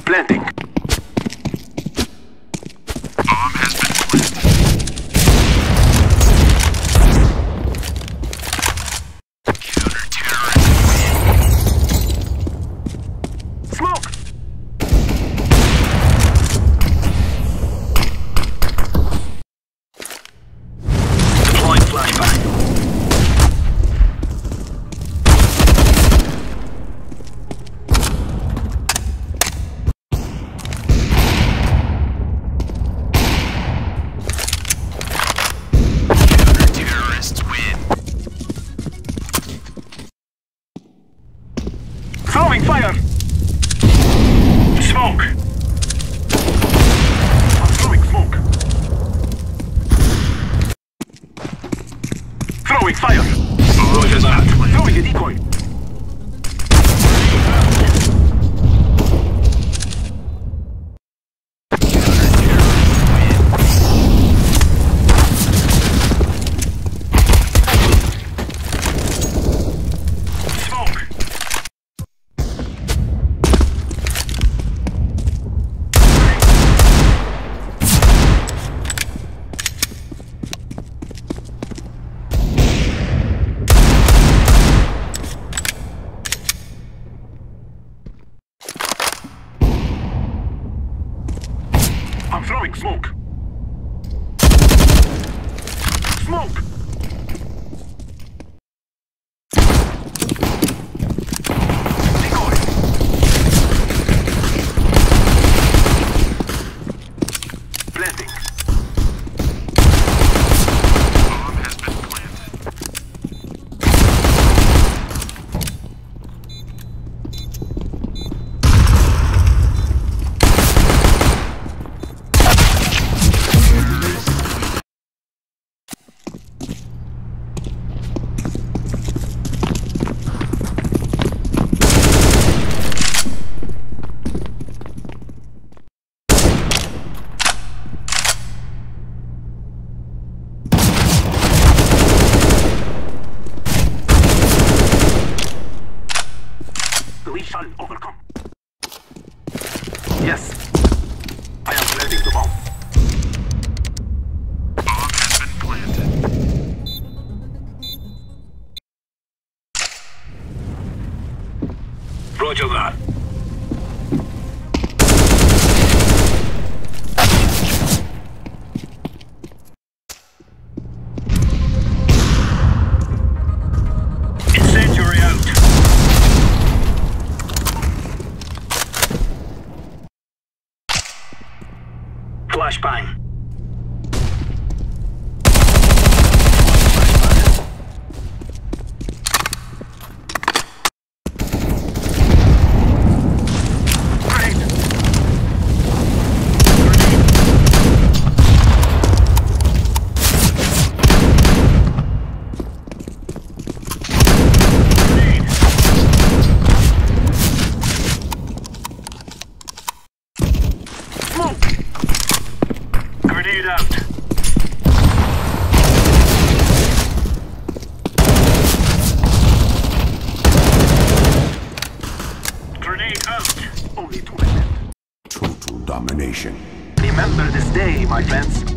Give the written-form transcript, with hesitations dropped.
Planting. Bomb has been planted. Counter-terrorist win. Smoke! Deploying flashbang. Counter-terrorists win. Throwing fire! Smoke! I'm throwing smoke. Throwing fire! Roger that. Throwing a decoy. Smoke! I'm throwing smoke. Smoke! Decoy! Planting. Bomb has been planted. We shall overcome. Yes. I am planting the bomb. Bomb has been planted. Roger that. Incendiary out. Flashbang. Grenade. Grenade. Smoke. Grenade out. Grenade out. Only 2 minutes. Total domination. Remember this day, my friends.